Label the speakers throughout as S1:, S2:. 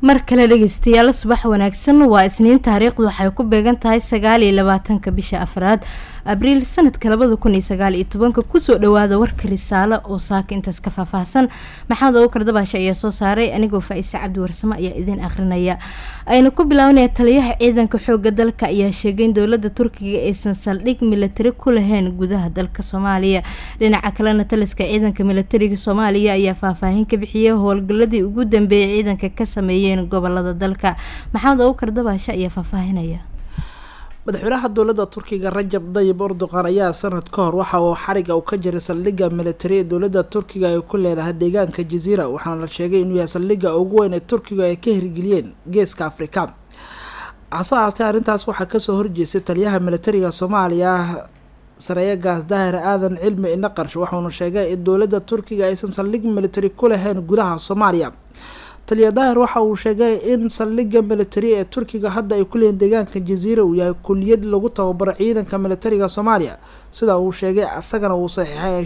S1: markale dhageystayaal subax wanaagsan waa isniin taariikhdu waxay ku beegan tahay 29 bisha afraad abriil sanadka 2019 kusoo dhawaada warka risaalo oo saaka intaas ka faahfaahsan maxamed oo kardabasha ayaa soo saaray anigoo Faaiisa Cabdi Warsamo ayaa idin akhrinaya ayna ku bilaawnay taliyaha ciidanka xoogga dalka ayaa sheegay in dawladda Turkiga aysan saldhig military ku lahayn gudaha dalka Soomaaliya dhinaca kalena taliska ciidanka militariga Soomaaliya ayaa faahfaahin ka bixiyay howlgaladii ugu dambeeyay ciidanka ka sameeyeen gobolada dalka maxamed oo kardabasha ayaa faahfaahinaya
S2: madaxweynaha dawladda Turkiga Rajab Tayyip Erdogan ayaa sanad ka hor waxa uu xariga u ka jiray saldhigga military ee dawladda Turkiga ay ku leedahay deegaanka Jazeera waxaana la sheegay inuu yahay saldhigga ugu weyn ee Turkiga ay ka hirgeliyeen geeska Afrika asaas arrintaas waxa ka soo horjeestay taliyaha militariga Soomaaliya Saraayaagaas Daahir Aadan Cilmi Naqash waxaanu sheegay in dawladda Turkiga aysan saldhig military ku lahayn gudaha Soomaaliya taliya Daahir waxa uu sheegay in saldhigga military ee Turkiga hadda ay ku leeyihiin deegaanka Jazeera uu yahay kulliyad lagu tababaro ciidanka militariga Soomaaliya sida uu sheegay asagana uu saxiixay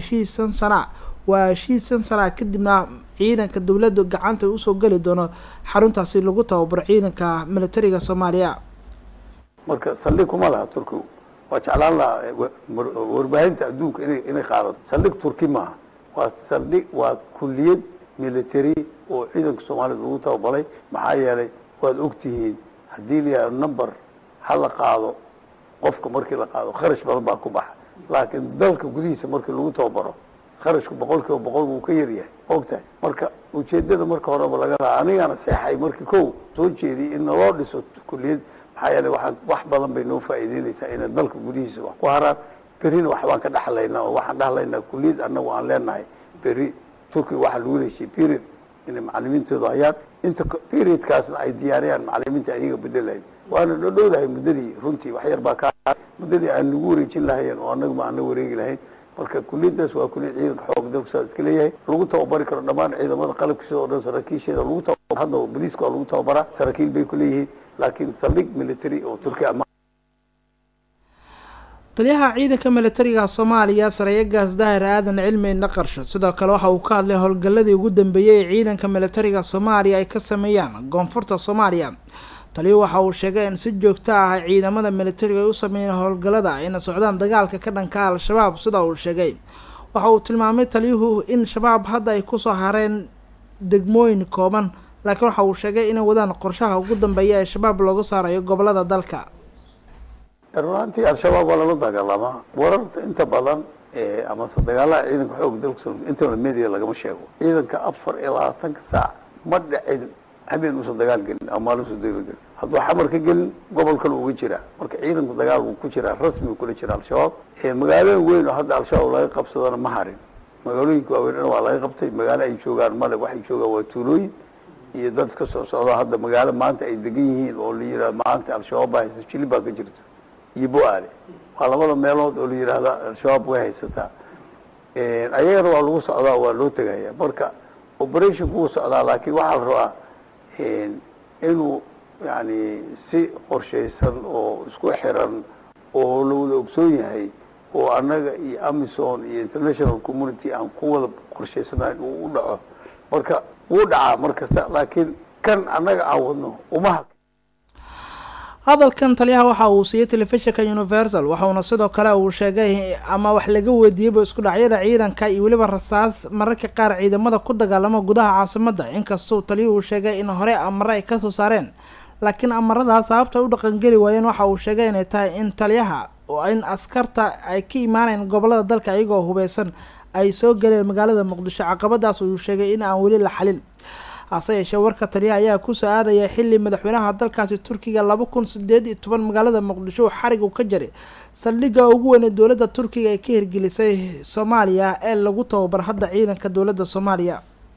S2: heshiis sana kadibna ciidanka dawladda gacanta u soo gali doono xaruntaasi lagu tababaro ciidanka militariga Soomaaliya
S3: marka saldhig kuma laha Turkiga waa jeclaan la warbaahinta adduunka inay qaado saldhig Turki ma waa saldhig waa kulliyad military oo ciidanka Soomaaliya lagu tababaray maxaa yeelay waad ogtihiin hadii la number hal qaado qofka markii la qaado kharash badan baa ku baxa laakiin dalka gudihiisa markii lagu tababaro kharashku 100% uu ka yar yahay ogtahay marka ujeedada marka horeba laga anigana saxay markii soo jeediyay in loo dhiso kulliyad maxaa yeelay wax badan bay noo faa'iideynaysaa in dalka gudihiisa wax ku haraan berina wax baan ka dhaxlaynaa oo waxaan dhaxlaynaa kulliyad annagu aan leenahay beri Turkiga waxa lagu leeyahay period in macallimiintooda ayaan inta period kaasna ay diyaariyaan macallimiinta ayaga bedelayaan waana dhowdahay muddadii runtii wax yar baa ka muddadii aan lagu wareejin lahayn oo annagu ma aan la wareegi lahayn marka kulliyadaas waa kulliyad ciidanka xoogga dalka iska leeyahay lagu tababari karo dhammaan ciidamada qalabkiisa oo dhan saraakiisheeda lagu tababaro hadda booliiska lagu tababaraa saraakiil bay ku leeyihiin laakiin saldhig military oo Turkiga
S2: taliyaha ciidanka militariga Soomaaliya Saraayaagaas Daahir Aadan Cilmi Naqash sidoo kale waxa uu ka hadlay howlgaladii ugu dambeeyay ee ciidanka militariga Soomaaliya ay ka sameeyaan koonfurta Soomaaliya taliyaha waxa uu sheegay in si joogto ah ciidamada militariga u sameeyaan howlgalada ay socdaan dagaalka ka dhanka al-shabaab sida uu sheegay waxa uu tilmaamay taliyuhu in shabaab hadda ay ku soo hareen degmooyin kooban laakiin waxa uu sheegay in wadaan qorshaha ugu dambeeya ee shabaab looga saarayo gobolada dalka
S3: runtii al-shabaab waa la dagaalamaa wararta inta badan ama dagaalada ciidanka xoogga dalka inta media lagama sheego ciidanka 24 saac ma dhacin habeen uu soo dagaal galin ama uu soo dagaal hadduu xamar ka galin gobolka uu jira marka ciidanka dagaal uu ku jira rasmi ku jira al-shabaab magaalooyin weyn oo hadda al-shabaab laga qabsadana ma harin magaalooyinka waaweyn waa laga qabtay magaalo ay joogaan male waxay joogaan waa tuulooyin iyo dad ka soo socda hadda magaalo maanta ay degan yihiin oo la yiraahdo maanta al-shabaab baa haysta Jilib baa ka jirta yiboale waa labada meelood oo la yiraahdo al-shabaab way haysataa ayagana waa lagu socdaa waa loo tagayaa marka operation ku socdaa laakiin waxa la rabaa inuu yani si qorsheysan oo isku xiran oo la wada ogsoon yahay oo annaga iyo Amazon iyo international community aan ku wada qorsheysanayn uu u dhaco marka uu dhaca markasta laakiin kan annaga aan wadno uma
S2: hadalkan taliyaha waxa uu siiyay telefishinka Universal waxaana sidoo kale uu sheegay ama wax laga weydiiyay isku dhacyada ciidanka iyo waliba rasaas mararka qaar ciidamada ku dagaalama gudaha caasimadda inkastoo taliyuhu uu sheegay in hore amar ay ka soo saareen laakiin amaradaas sababta u dhaqan gali waayeen waxa uu sheegay inay tahay in taliyaha oo in askarta ay ka imaanayeen gobolada dalka iyagoo hubeysan ay soo galeen magaalada Muqdisho caqabadaas uu sheegay in aan wali la xalin hase yeeshee warka taliyaha ayaa ku soo aadaya xilli madaxweynaha dalkaasi Turkiga 2018 magaalada Muqdisho xarig uu ka jaray saldhigga ugu weyn ee dawladda Turkiga ay ka hirgelisay Soomaaliya ee lagu tababar hadda ciidanka dawladda Soomaaliya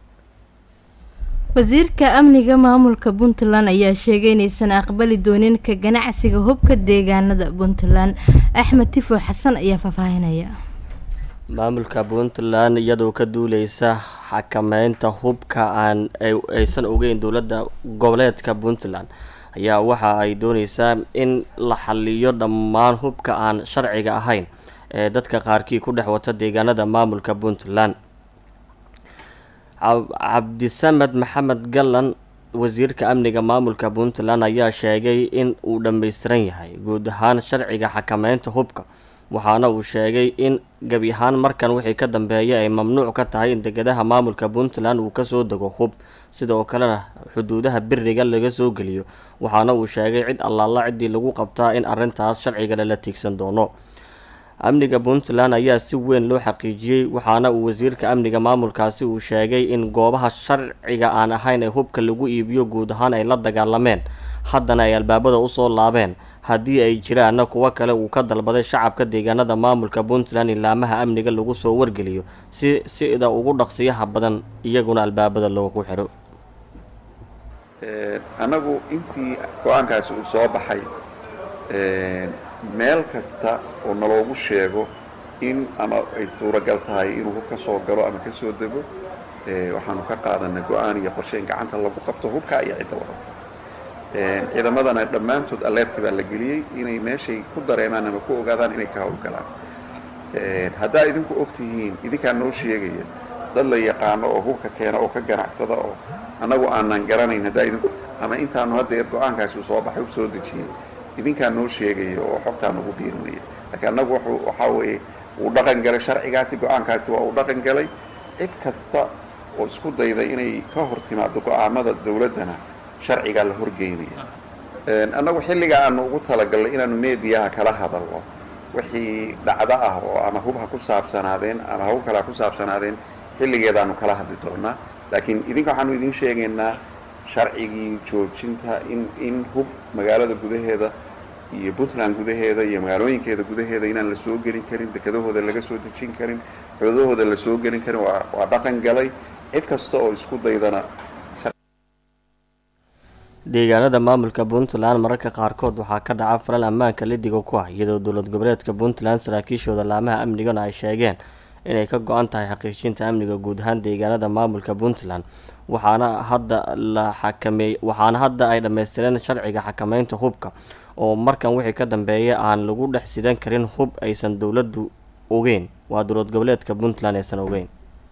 S1: wasiirka amniga maamulka Puntland ayaa sheegay inaysan aqbali doonin ka ganacsiga hubka deegaanada Puntland Axmed Tifo Xasan ayaa faahfaahinaya
S4: maamulka Puntland iyadoo ka duuleysa xakameynta hubka aysan ogeyn dawladda goboleedka Puntland ayaa waxa ay doonaysaa in la xalliyo dhammaan hubka aan sharciga ahayn ee dadka qaarkii ku dhex wata deegaanada maamulka Puntland Cabdisamed Maxamed Gallan wasiirka amniga maamulka puntland ayaa sheegay in uu dhammaystiran yahay guud ahaan sharciga xakameynta hubka, waxaana uu sheegay in gebi ahaan markan wixii ka dambeeya ay mamnuuc ka tahay in degadaha maamulka puntland uu kasoo dego hub, sidoo kalena xuduudaha biriga laga soo geliyo, waxaana uu sheegay cid allaala ciddii lagu qabtaa in arrintaas sharciga lala tiigsan doono. amniga puntland ayaa si weyn loo xaqiijiyey, waxaana uu wasiirka amniga maamulkaasi uu sheegay in goobaha sharciga aan ahayn ee hubka lagu iibiyo guud ahaan ay la dagaalameen, haddana ay albaabada usoo laabeen, haddii ay jiraanna kuwo kale uu ka dalbaday shacabka deegaanada maamulka puntland ilaamaha amniga lagu soo wargeliyo sida ugu dhaqsiyaha badan iyaguna albaabada loogu xiro.
S5: anagu intii go-aankaasi uu soo baxay meel kasta oo naloogu sheego in ama ay suuragal tahay inuu hub ka soo galo ama ka soo dego, waxaanu ka qaadanay go-aan iyo qorshe in gacanta lagu qabto hubka iyo cidda wadata. ciidamadana dhammaantood alerti baa la geliyey inay meeshay ku dareemaan ama ku ogaadaan inay ka howlgalaan. haddaa idinku ogtihiin idinkaa noo sheegaya dad la yaqaano oo hubka keena oo ka ganacsada oo annagu aanan garanayn, haddaa idinku ama intaanu hadda go-aankaasi uu soo baxay u soo dejiyey idinkaa noo sheegaya oo xogtaan ugu biirinaya. laakiin annagu waxaa weeye uu dhaqan galay sharcigaasi, go-aankaasi waa uu dhaqan galay. cid kasta oo isku dayda inay ka hor timaado go-aamada dawladdana sharcigaa la horgeynaya. annagu xilliga aanu ugu talagalnay inaanu meediyaha kala hadalno wixii dhacdo ah oo ama hub ha ku saabsanaadeen ama hawl kale ha ku saabsanaadeen, xilligeedaanu kala hadli doonaa. laakiin idinka waxaanu idin sheegaynaa sharcigii joojinta in hub magaalada gudaheeda iyo puntland gudaheeda iyo magaalooyinkeeda gudaheeda inaan la soo gelin karin, dekedahooda laga soo dejin karin, xoodahooda la soo gelin karin, waa dhaqan galay. cid kasta oo isku daydana
S4: deegaanada maamulka puntland mararka qaarkood waxaa ka dhaca falal ammaanka lidiga ku ah, iyadoo dowlad goboleedka puntland saraakiishooda laamaha amnigana ay sheegeen inay ka go-an tahay xaqiijinta amniga guud ahaan deegaanada maamulka puntland, waxaana hadda ay dhammaystireen sharciga xakameynta hubka oo markan wixii ka dambeeya aan lagu dhex sidan karin hub aysan dowladdu ogeyn, waa dowlad goboleedka puntland aysan ogeyn.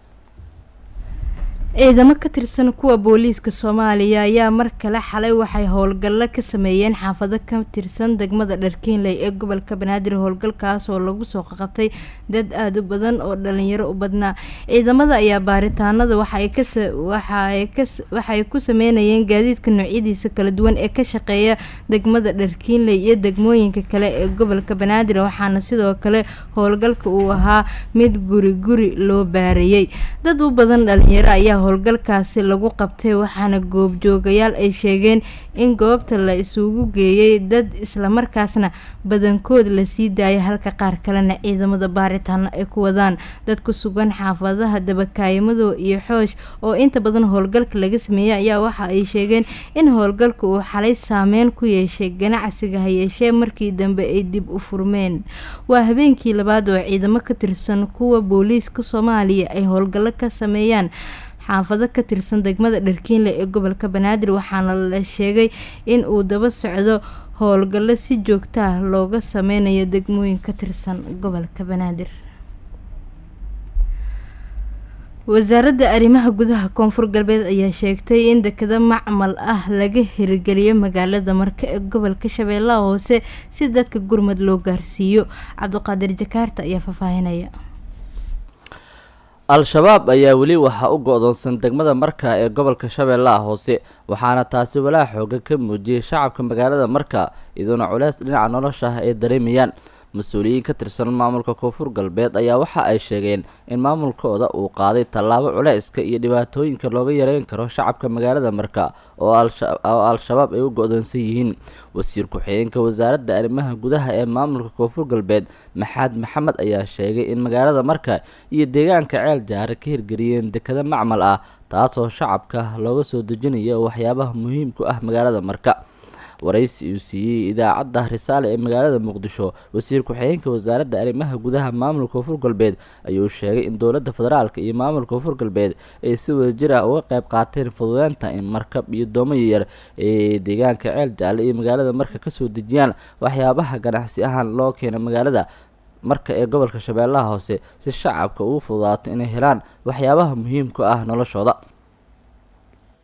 S1: ciidamo ka tirsan kuwa booliiska Soomaaliya ayaa mar kale xalay waxay howlgallo ka sameeyeen xaafado ka tirsan degmada Dharkiinley ee gobolka Banaadir. howlgalkaas oo lagu soo qabtay dad aad u badan oo dhalinyaro u badnaa. ciidamada ayaa baaritaanada waxay ku sameynayeen gaadiidka noocyadiisa kala duwan ee ka shaqeeya degmada Dharkiinley iyo degmooyinka kale ee gobolka Banaadir, waxaana sidoo kale howlgalka uu ahaa mid guri loo baarayay. dad u badan dhalinyaro ayaa howlgalkaasi lagu qabtay, waxaana goobjoogayaal ay sheegeen in goobta la isugu geeyay dad isla markaasna badankood la sii daayay, halka qaar kalena ciidamada baaritaano ay ku wadaan. dad ku sugan xaafadaha Dabakaayimado iyo Xoosh oo inta badan howlgalka laga sameeyay ayaa waxa ay sheegeen in howlgalka uu xalay saameyn ku yeeshay ganacsiga, hayeeshee markii dambe ay dib u furmeen. waa habeenkii labaad oo ciidamo ka tirsan kuwa booliiska Soomaaliya ay howlgallo ka sameeyaan xaafado ka tirsan degmada Dharkiinley ee gobolka Banaadir, waxaana la sheegay in uu daba socdo howlgallo si joogto ah looga sameynayo degmooyin ka tirsan gobolka Banaadir. wasaaradda arrimaha gudaha Koonfur Galbeed ayaa sheegtay in dekado macmal ah laga hirgeliyo magaalada Marka ee gobolka Shabeellaha Hoose si dadka gurmad loo gaarsiiyo. Cabdiqaadir Jakaarta ayaa faafahinaya.
S6: al-shabaab ayaa weli waxaa u go-doonsan degmada Marka ee gobolka Shabeellaha Hoose, waxaana taasi walaa xooga ka muujiyay shacabka magaalada Marka, iyadoona culays dhinaca nolosha ah ay dareemayaan. mas-uuliyiin ka tirsan maamulka Koonfur Galbeed ayaa waxa ay sheegeen in maamulkooda uu qaaday tallaabo culayska iyo dhibaatooyinka looga yareyn karo shacabka magaalada Marka oo al-shabaab ay u go-doonsan yihiin. wasiir ku-xigeenka wasaaradda arrimaha gudaha ee maamulka Koonfur Galbeed Maxaad Maxamed ayaa sheegay in magaalada Marka iyo deegaanka Ceel Jaare ka hirgeliyeen dekado macmal ah, taasoo shacabka looga soo dejinayo waxyaabaha muhiimka ah magaalada Marka. waraysi uu siiyey idaacadda Risaale ee magaalada Muqdisho, wasiir ku-xigeenka wasaaradda arrimaha gudaha maamulka Koonfur Galbeed ayuu sheegay in dowladda federaalka iyo maamulka Koonfur Galbeed ay si wadajir ah uga qayb qaateen fududeynta in markab iyo doomo yar ee deegaanka Ceel Jaale iyo magaalada Marka ka soo dejiyaan waxyaabaha ganacsi ahaan loo keeno magaalada Marka ee gobolka Shabeellaha Hoose si shacabka ugu fududaato inay helaan waxyaabaha muhiimka ah noloshooda.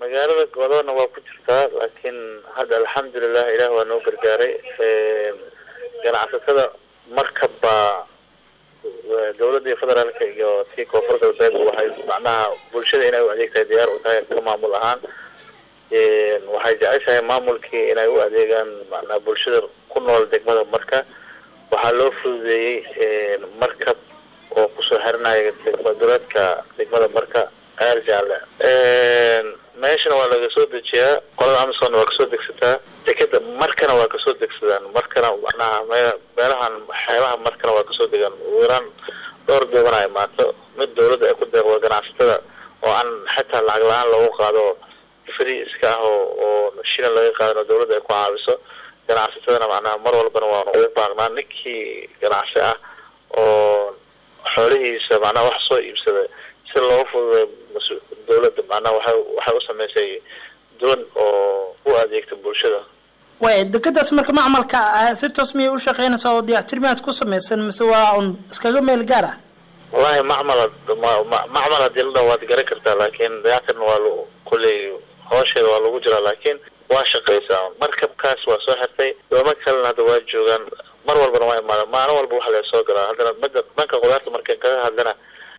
S7: magaalada godoona waa ku jirtaa laakiin hadda alxamdulilah ilaah waa noo gargaaray ganacsatada markaba dowladda federaalka iyo tii koonfur galbeed waxay macnaha bulshada inay u adeegtahay diyaar u tahay ka maamul ahaan waxay jeceshahay maamulkii inay u adeegaan macnaha bulshada ku nool degmada marka waxaa loo fududeeyey markab oo kusoo xiranaya degmada degmada marka aar jaalle meeshana waa laga soo dejiyaa qolada Amazon waa kasoo degsataa dekada markana waa kasoo degsadaan markana macnaha meelahan xeebaha markana waa kasoo degaan weeraan dhowr deebanay maato mid dowladda ay ku deeqdo ganacsatada oo aan xitaa lacag la'aan lagu qaado free iska ah oo shilin laga qaado dowladda ay ku caawiso ganacsatada macnaha mar walbana waa ugu baaqnaa ninkii ganacsi ah oo xoolihiisa macnaha wax soo iibsada si loo fududeeyo dowladda macnaha waxay u sameysay doon oo u adeegta bulshada
S2: way dekadaas marka macmalka si toos miyay u shaqeynaysaa oo dayactirmaad ku sameysan mise waa un iskaga meel gaar ah
S7: wallahi macmal hadii la waad garan kartaa laakiin dayactirna waa kuley hawsheeda waa lagu jiraa laakiin waa shaqeysaa markabkaas waa soo xirtay dooma kalena hadda waa joogaan mar walbana waa imaadaan maalin walba waxa la soo galaa haddana dhanka qudaarta markaan kaga hadlana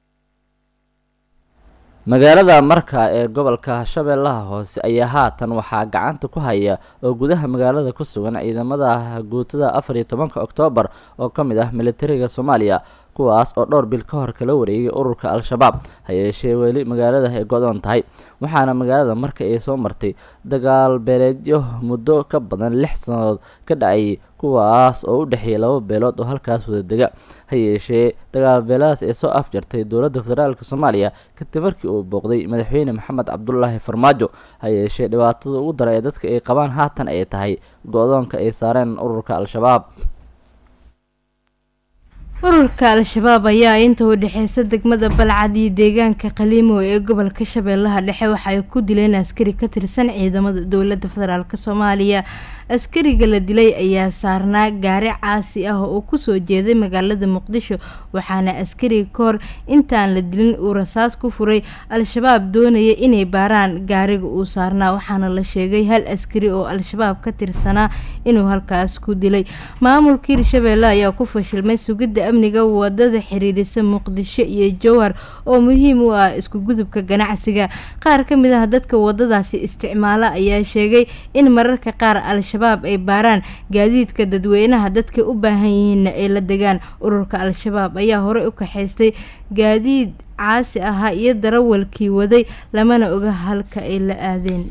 S6: magaalada marka ee gobolka shabeellaha hoose ayaa haatan waxaa gacanta ku haya oo gudaha magaalada ku sugan ciidamada guutada 14 Oktoobar oo ka mid ah militariga Soomaaliya kuwaas oo dhowr bil ka hor kala wareegay ururka Al-Shabaab hayeeshee weli magaalada ay go'doon tahay waxaana magaalada marka ay soo martay dagaal beeleedyo muddo ka badan 6 sanadood ka dhacay kuwaas oo u dhaxeeyay laba beelood oo halkaas wada dega hayeeshee dagaal beelaas ee soo afjartay dowladda federaalka Soomaaliya kadib markii uu booqday madaxweyne Maxamed Cabdullaahi Farmaajo hayeeshee dhibaatada ugu daran ee dadka ay qabaan haatan ay tahay go'doonka ay saareen ururka Al-Shabaab
S1: ururka Al-Shabaab ayaa inta u dhaxeysa degmada Balcad iyo deegaanka Qaliimo ee gobolka Shabeellaha Dhexe waxa ay ku dileen askari ka tirsan ciidamada dowladda federaalka Soomaaliya askariga la dilay ayaa saarnaa gaari caasi ah oo ku soo jeeday magaalada Muqdisho waxaana askariga kor intaan la dilin uu rasaas ku furay Al-Shabaab doonaya inay baaraan gaariga uu saarnaa waxaana la sheegay hal askari oo Al-Shabaab ka tirsanaa inuu halkaas ku dilay maamulka Hirshabeelle ayaa ku fashilmay sugidda amniga wadada xiriirisa Muqdisho iyo Jowhar oo muhiim u ah isku gudubka ganacsiga qaar ka mid ah dadka wadadaasi isticmaala ayaa sheegay in mararka qaar Al-Shabaab ay baaraan gaadiidka dadweynaha dadka u baahan yihiin ay la degaan ururka Al-Shabaab ayaa hore u kaxaystay gaadiid caasi ah iyo darawalkii waday lamana oga halka ay la aadeen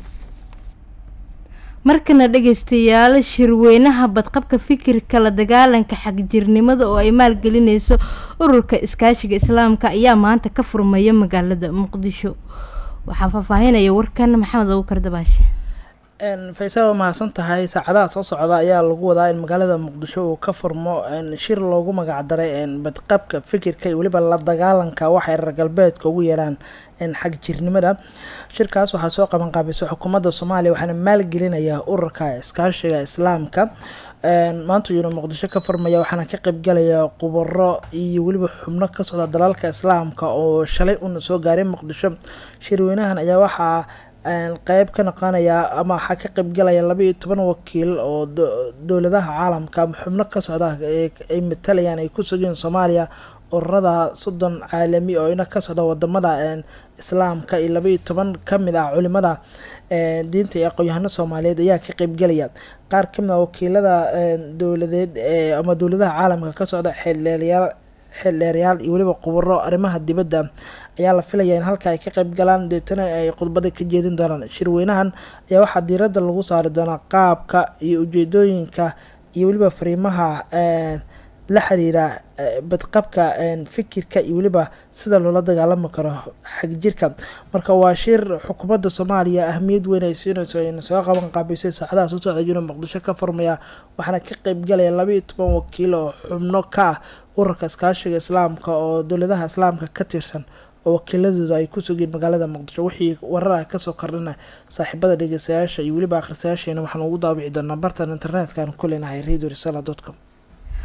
S1: markana dhageystayaal shirweynaha badqabka fikirka la dagaalanka xagjirnimada oo ay maalgelinayso ururka iskaashiga islaamka ayaa maanta ka furmaya magaalada Muqdisho waxaa faahfaahinaya warkan Maxamed Abuukar Dabaashe
S2: Faysal mahadsan tahay saacadaha soo socda ayaa lagu wadaa in magaalada Muqdisho uu ka furmo shir loogu magac daray badqabka fikirka iyo waliba la dagaalanka waxa reer galbeedka ugu yeeraan xagjirnimada shirkaas waxaa soo qaban qaabisay xukuumadda Soomaaliya waxaana maalgelinaya ururka iskaashiga islaamka maanta uu Muqdisho ka furmaya waxaana ka qayb galaya khubaro iyo waliba xubno ka socda dalalka islaamka oo shalay una soo gaaray Muqdisho shirweynahan ayaa waxaa qayb ka noqonaya ama waxa ka qayb galaya 12 wakiil oo dowladaha caalamka xubno ka socda ay matalayaan ay ku sugeen Soomaaliya ururada 30 caalami oo ina ka socda wadamada islaamka iyo 12 kamid ah culimada diinta iyo aqoon-yahano Soomaaliyeed ayaa ka qayb galaya qaar kamid ah wakiilada dowladeed ama dowladaha caalamka ka socda xeelleeryaal iyo waliba khubaro arrimaha dibadda ayaa la filayaa in halka ay ka qayb galaan deetana ay khudbada ka jeedin doonaan shirweynahan ayaa waxaa diiradda lagu saari doonaa qaabka iyo ujeedooyinka iyo waliba fariimaha la xiriira badqabka fikirka iyo waliba sida loola dagaalami karo xagjirka marka waa shir xukuumadda Soomaaliya ahmiyad weyn ay siinayso in soo qaban qaabisay saacadaha soo socda Muqdisho ka furmaya waxaana ka qayb galaya 12 wakiil oo xubno ka ah ururka iskaashiga islaamka oo dowladaha islaamka ka tirsan oo wakiiladooda ay ku sugeen magaalada Muqdisho wixii warar ka soo kordhana saaxiibada dhageystayaasha iyo waliba akhristayaasha waxaan ugu daabici doonaa bartan internetka aan ku leenahay radio risala.com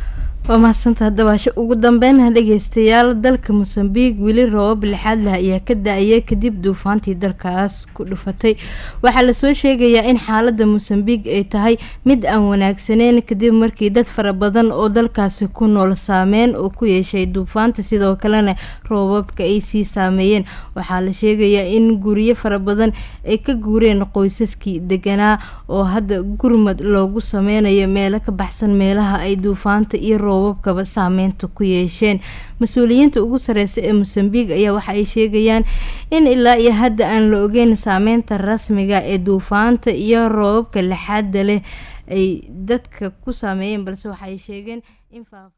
S1: waa mahadsantahay dabaasho ugu dambeyn dhageystayaal dalka Mozambique wili roob lixaad leh ayaa ka daayay kadib duufaantii dalkaas ku dhufatay waxaa la soo sheegayaa in xaaladda Mozambique ay tahay mid aan wanaagsaneyn kadib markii dad fara badan oo dalkaasi ku nool saameyn oo ku yeeshay duufaanta sidoo kalena roobabka ay sii saameeyeen waxaa la sheegayaa in guryo fara badan ay ka guureen qoysaskii deganaa oo hadda gurmad loogu sameynayo meelo ka baxsan meelaha ay duufaanta iyo roobabkaba saameynta ku yeesheen mas'uuliyiinta ugu sareysa ee Mozambique ayaa waxa ay sheegayaan in ilaa iyo hadda aan la ogeyn saameynta rasmiga ee duufaanta iyo roobabka lixaad leh ay dadka ku saameeyeen balse waxa ay sheegeen in